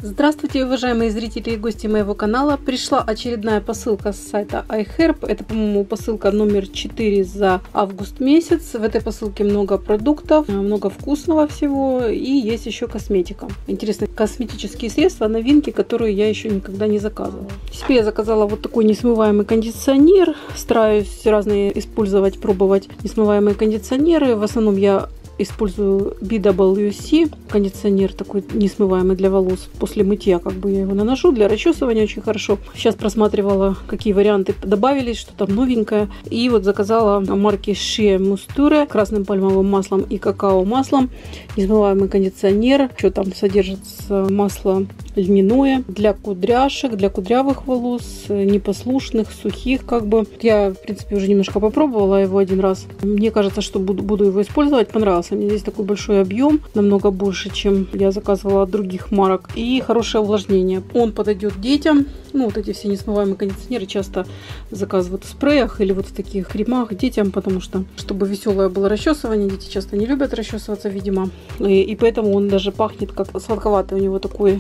Здравствуйте, уважаемые зрители и гости моего канала. Пришла очередная посылка с сайта iHerb. Это, по-моему, посылка номер 4 за август месяц. В этой посылке много продуктов, много вкусного всего и есть еще косметика. Интересные косметические средства, новинки, которые я еще никогда не заказывала. Себе я заказала вот такой несмываемый кондиционер. Стараюсь разные использовать, пробовать несмываемые кондиционеры. В основном я использую BWC, кондиционер такой несмываемый для волос. После мытья как бы я его наношу, для расчесывания очень хорошо. Сейчас просматривала, какие варианты добавились, что там новенькое. И вот заказала марки Shea Moisture красным пальмовым маслом и какао маслом. Несмываемый кондиционер. Что там содержится? Масло льняное для кудряшек, для кудрявых волос, непослушных, сухих как бы. Я, в принципе, уже немножко попробовала его один раз. Мне кажется, что буду его использовать. Понравился. У меня здесь такой большой объем, намного больше, чем я заказывала от других марок. И хорошее увлажнение. Он подойдет детям. Ну, вот эти все несмываемые кондиционеры часто заказывают в спреях или вот в таких кремах детям, потому что, чтобы веселое было расчесывание, дети часто не любят расчесываться, видимо. И поэтому он даже пахнет как сладковатый. У него такой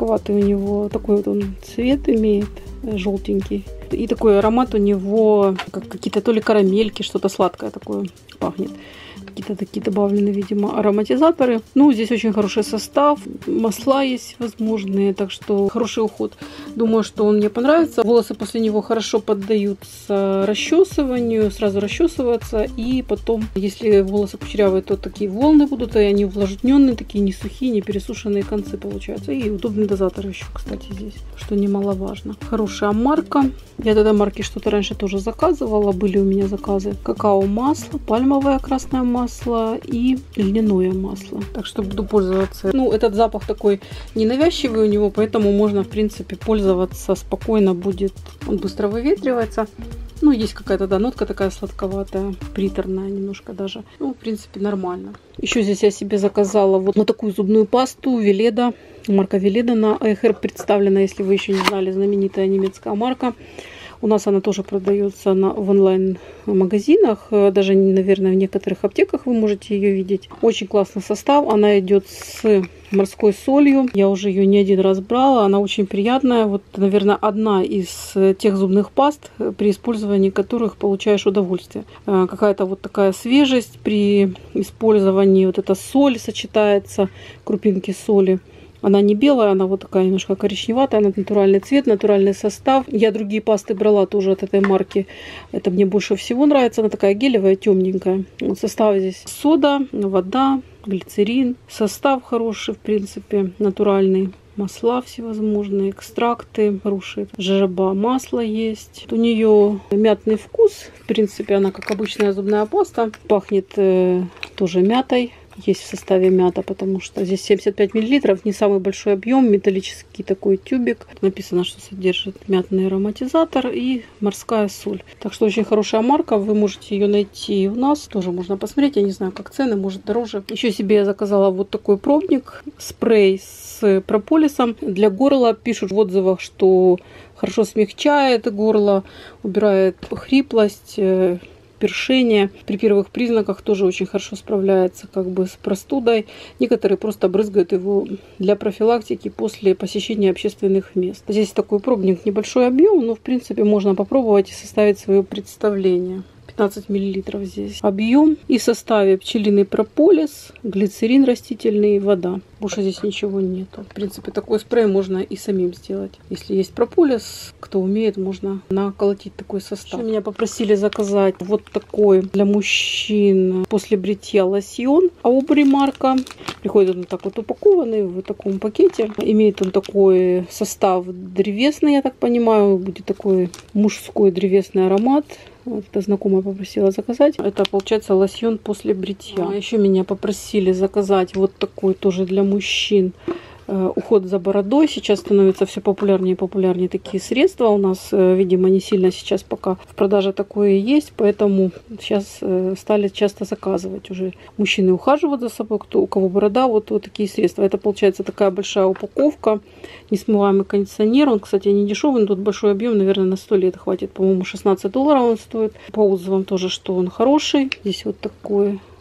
вот он цвет имеет, желтенький. И такой аромат у него, как какие-то то ли карамельки, что-то сладкое такое пахнет. Какие-то такие добавлены, видимо, ароматизаторы. Ну, здесь очень хороший состав. Масла есть возможные, так что хороший уход. Думаю, что он мне понравится. Волосы после него хорошо поддаются расчесыванию, сразу расчесываются. И потом, если волосы кучерявые, то такие волны будут, и они увлажненные, такие не сухие, не пересушенные концы получаются. И удобный дозатор еще, кстати, здесь, что немаловажно. Хорошая марка. Я от этой марки что-то раньше тоже заказывала. Были у меня заказы. Какао-масло, пальмовое красное масло и льняное масло. Так что буду пользоваться. Ну, этот запах такой ненавязчивый у него, поэтому можно, в принципе, пользоваться спокойно будет. Он быстро выветривается. Ну, есть какая-то, да, нотка такая сладковатая, приторная немножко даже. Ну, в принципе, нормально. Еще здесь я себе заказала вот такую зубную пасту Веледа. Марка Веледа на iHerb представлена, если вы еще не знали, знаменитая немецкая марка. У нас она тоже продается в онлайн-магазинах. Даже, наверное, в некоторых аптеках вы можете ее видеть. Очень классный состав. Она идет с морской солью. Я уже ее не один раз брала. Она очень приятная. Вот, наверное, одна из тех зубных паст, при использовании которых получаешь удовольствие. Какая-то вот такая свежесть при использовании. Вот эта соль сочетается, крупинки соли. Она не белая, она вот такая немножко коричневатая, она натуральный цвет, натуральный состав. Я другие пасты брала тоже от этой марки. Это мне больше всего нравится. Она такая гелевая, темненькая. Вот состав здесь сода, вода, глицерин. Состав хороший, в принципе, натуральный. Масла всевозможные, экстракты хорошие. Жоjoba масло есть. У нее мятный вкус. В принципе, она как обычная зубная паста. Пахнет тоже мятой. Есть в составе мята, потому что здесь 75 мл, не самый большой объем, металлический такой тюбик. Написано, что содержит мятный ароматизатор и морская соль. Так что очень хорошая марка, вы можете ее найти у нас. Тоже можно посмотреть, я не знаю, как цены, может дороже. Еще себе я заказала вот такой пробник, спрей с прополисом для горла. Пишут в отзывах, что хорошо смягчает горло, убирает хриплость, першение. При первых признаках тоже очень хорошо справляется как бы с простудой. Некоторые просто брызгают его для профилактики после посещения общественных мест. Здесь такой пробник, небольшой объем, но в принципе можно попробовать и составить свое представление. 15 мл здесь объем. И в составе пчелиный прополис, глицерин растительный, вода. Больше здесь ничего нету. В принципе, такой спрей можно и самим сделать. Если есть прополис, кто умеет, можно наколотить такой состав. Еще меня попросили заказать вот такой для мужчин после бритья лосьон Aubry марка. Приходит он так вот упакованный в таком пакете. Имеет он такой состав древесный, я так понимаю. Будет такой мужской древесный аромат. Вот эта знакомая попросила заказать. Это получается лосьон после бритья. Еще меня попросили заказать вот такой тоже для мужчин. Уход за бородой. Сейчас становятся все популярнее и популярнее такие средства. У нас, видимо, не сильно сейчас пока в продаже такое есть. Поэтому сейчас стали часто заказывать. Уже мужчины ухаживают за собой. У кого борода, вот такие средства. Это получается такая большая упаковка. Несмываемый кондиционер. Он, кстати, не дешевый, но тут большой объем. Наверное, на 100 лет хватит. По-моему, $16 он стоит. По отзывам тоже, что он хороший. Здесь вот такой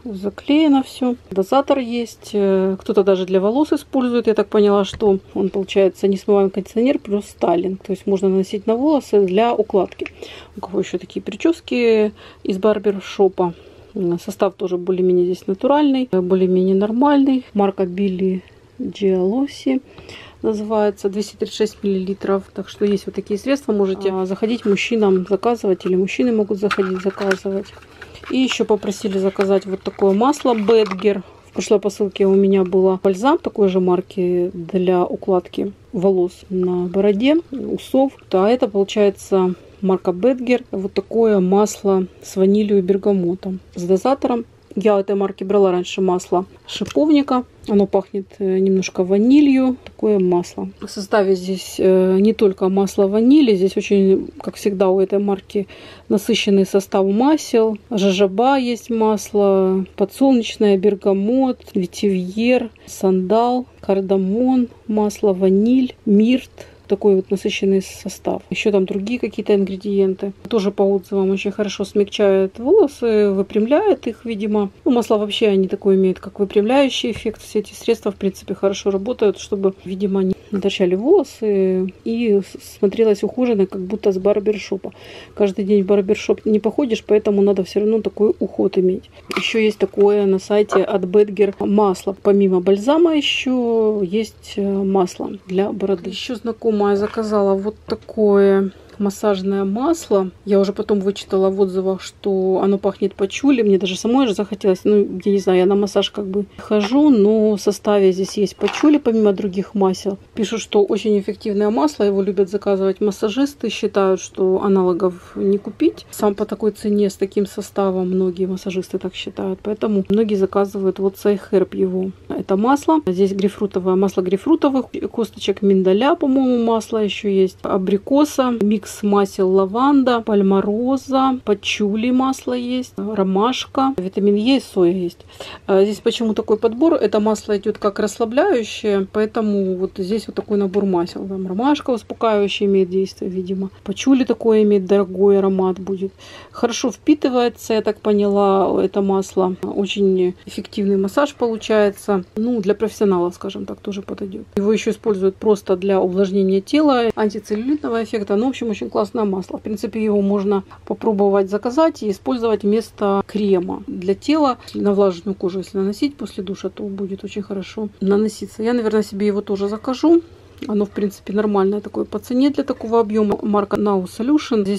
заклеено все. Дозатор есть. Кто-то даже для волос использует. Я так поняла, что он получается несмываемый кондиционер плюс стайлинг. То есть можно наносить на волосы для укладки. У кого еще такие прически из барбершопа. Состав тоже более-менее здесь натуральный, более-менее нормальный. Марка Billie Gialossi называется, 236 миллилитров. Так что есть вот такие средства, можете заходить мужчинам заказывать, или мужчины могут заходить заказывать. И еще попросили заказать вот такое масло Бетгер. В прошлой посылке у меня было бальзам такой же марки для укладки волос на бороде, усов. А это получается марка Бетгер. Вот такое масло с ванилью и бергамотом с дозатором. Я этой марки брала раньше масло шиповника. Оно пахнет немножко ванилью. Такое масло. В составе здесь не только масло ванили. Здесь очень, как всегда, у этой марки насыщенный состав масел. Жожоба есть масло, подсолнечное, бергамот, ветивьер, сандал, кардамон, масло ваниль, мирт. Такой вот насыщенный состав. Еще там другие какие-то ингредиенты. Тоже по отзывам очень хорошо смягчает волосы, выпрямляет их, видимо. Ну, масла вообще они такой имеют, как выпрямляющий эффект. Все эти средства, в принципе, хорошо работают, чтобы, видимо, не торчали волосы и смотрелось ухоженно, как будто с барбершопа. Каждый день в барбершоп не походишь, поэтому надо все равно такой уход иметь. Еще есть такое на сайте от Бетгер масло. Помимо бальзама еще есть масло для бороды. Еще знакомая заказала вот такое массажное масло. Я уже потом вычитала в отзывах, что оно пахнет пачули. Мне даже самой же захотелось. Ну, я не знаю, я на массаж как бы хожу, но в составе здесь есть пачули, помимо других масел. Пишут, что очень эффективное масло. Его любят заказывать массажисты. Считают, что аналогов не купить. Сам по такой цене, с таким составом, многие массажисты так считают. Поэтому многие заказывают вот с iHerb его. Это масло. Здесь грейпфрутовое масло грейпфрутовых косточек, миндаля, по-моему, масло еще есть. Абрикоса, микс масел лаванда, пальмороза, пачули масло есть, ромашка, витамин Е и соя есть. Здесь почему такой подбор? Это масло идет как расслабляющее, поэтому вот здесь вот такой набор масел. Там ромашка успокаивающая имеет действие, видимо. Пачули такое имеет, дорогой аромат будет. Хорошо впитывается, я так поняла, это масло. Очень эффективный массаж получается. Ну, для профессионалов, скажем так, тоже подойдет. Его еще используют просто для увлажнения тела, антицеллюлитного эффекта. Ну, в общем, очень классное масло. В принципе, его можно попробовать заказать и использовать вместо крема для тела. На влажную кожу, если наносить после душа, то будет очень хорошо наноситься. Я, наверное, себе его тоже закажу. Оно, в принципе, нормальное такое по цене для такого объема. Марка Now Solution. Здесь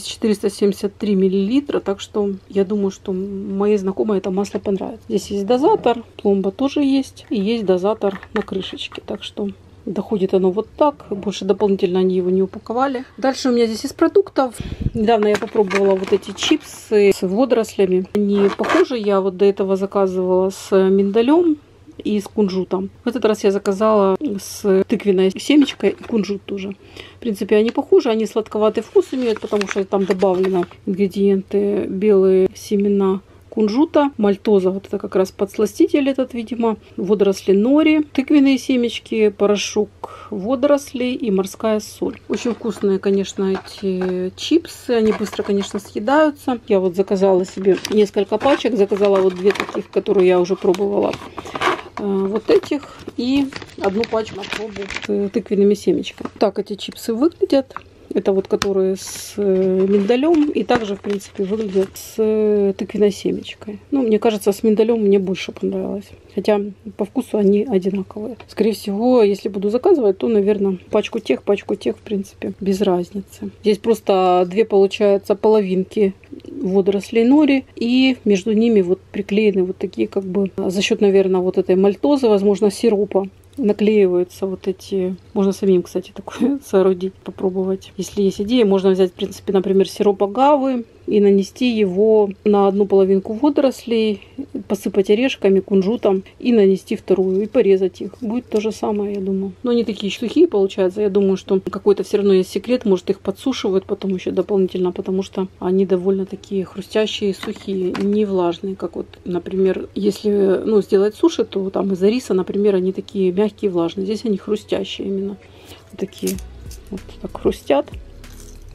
473 миллилитра. Так что я думаю, что моей знакомой это масло понравится. Здесь есть дозатор. Пломба тоже есть. И есть дозатор на крышечке. Так что доходит оно вот так. Больше дополнительно они его не упаковали. Дальше у меня здесь из продуктов. Недавно я попробовала вот эти чипсы с водорослями. Они похожи. Я вот до этого заказывала с миндалем и с кунжутом. В этот раз я заказала с тыквенной семечкой и кунжут тоже. В принципе, они похожи. Они сладковатый вкус имеют, потому что там добавлено ингредиенты белые семена кунжута, мальтоза, вот это как раз подсластитель этот, видимо, водоросли нори, тыквенные семечки, порошок водорослей и морская соль. Очень вкусные, конечно, эти чипсы. Они быстро, конечно, съедаются. Я вот заказала себе несколько пачек. Заказала вот две таких, которые я уже пробовала. Вот этих. И одну пачку на пробу с тыквенными семечками. Так эти чипсы выглядят. Это вот которые с миндалем. И также, в принципе, выглядят с тыквенной семечкой. Ну, мне кажется, с миндалем мне больше понравилось. Хотя по вкусу они одинаковые. Скорее всего, если буду заказывать, то, наверное, пачку тех, в принципе, без разницы. Здесь просто две, получается, половинки водорослей нори. И между ними вот приклеены вот такие, как бы, за счет, наверное, вот этой мальтозы, возможно, сиропа. Наклеиваются вот эти. Можно самим, кстати, такое соорудить, попробовать. Если есть идея, можно взять, в принципе, например, сироп агавы и нанести его на одну половинку водорослей, посыпать орешками, кунжутом и нанести вторую, и порезать их. Будет то же самое, я думаю. Но они такие сухие получаются. Я думаю, что какой-то все равно есть секрет. Может, их подсушивают потом еще дополнительно, потому что они довольно такие хрустящие и сухие, не влажные. Как вот, например, если сделать суши, то там из-за риса, например, они такие мягкие и влажные. Здесь они хрустящие именно. Вот такие вот так хрустят.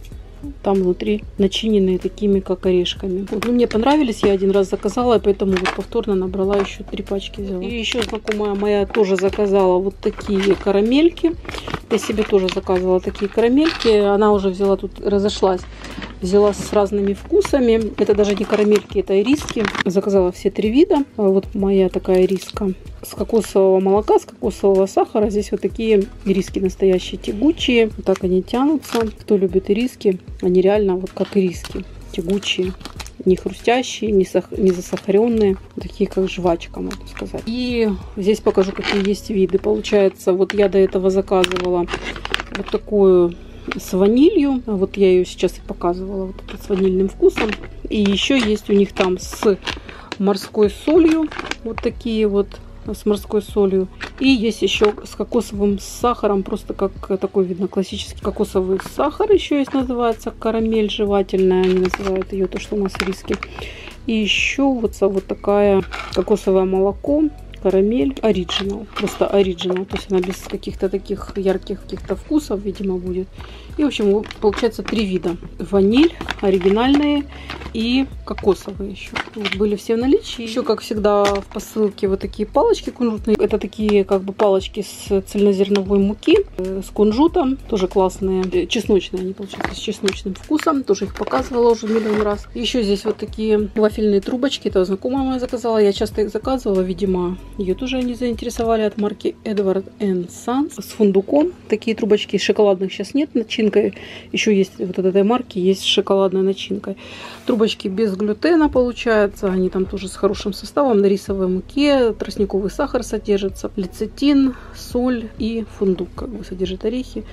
там внутри начиненные такими как орешками. Вот, ну, мне понравились, я один раз заказала, и поэтому вот повторно набрала, еще 3 пачки взяла. И еще знакомая моя тоже заказала вот такие карамельки. Я себе тоже заказывала такие карамельки. Она уже взяла, тут разошлась. Взяла с разными вкусами. Это даже не карамельки, это ириски. Заказала все 3 вида. Вот моя такая ириска с кокосового молока, с кокосового сахара. Здесь вот такие ириски настоящие, тягучие. Вот так они тянутся. Кто любит ириски, они реально вот как ириски. Тягучие. Не хрустящие, не засахаренные. Такие как жвачка, можно сказать. И здесь покажу, какие есть виды. Получается, вот я до этого заказывала вот такую с ванилью. Вот я ее сейчас и показывала. Вот это с ванильным вкусом. И еще есть у них там с морской солью. Вот такие вот с морской солью. И есть еще с кокосовым сахаром. Просто как такой, видно, классический кокосовый сахар. Еще есть, называется карамель жевательная. Они называют ее, то, что у нас риски. И еще вот такая кокосовое молоко. Карамель оригинал, просто оригинал, то есть она без каких-то таких ярких каких-то вкусов, видимо, будет. И, в общем, получается 3 вида. Ваниль, оригинальные и кокосовые еще. Вот были все в наличии. Еще, как всегда, в посылке вот такие палочки кунжутные. Это такие как бы палочки с цельнозерновой муки, с кунжутом. Тоже классные. Чесночные они, получаются, с чесночным вкусом. Тоже их показывала уже миллион раз. Еще здесь вот такие вафельные трубочки. Это знакомая моя заказала. Я часто их заказывала, видимо, ее тоже они заинтересовали, от марки Edward & Sons с фундуком. Такие трубочки, шоколадных сейчас нет, начинкой. Еще есть вот от этой марки, есть с шоколадной начинкой. Трубочки без глютена получается. Они там тоже с хорошим составом. На рисовой муке, тростниковый сахар содержится, лецитин, соль и фундук. Как бы содержит орехи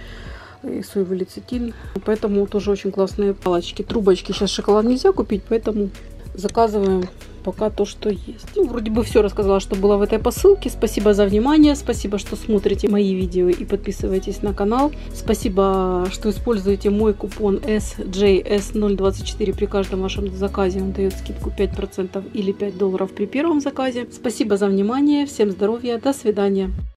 и соевый лецитин. Поэтому тоже очень классные палочки. Трубочки сейчас шоколад нельзя купить, поэтому заказываем пока то, что есть. Ну, вроде бы все рассказала, что было в этой посылке. Спасибо за внимание. Спасибо, что смотрите мои видео и подписываетесь на канал. Спасибо, что используете мой купон SJS024 при каждом вашем заказе. Он дает скидку 5% или $5 при первом заказе. Спасибо за внимание. Всем здоровья. До свидания.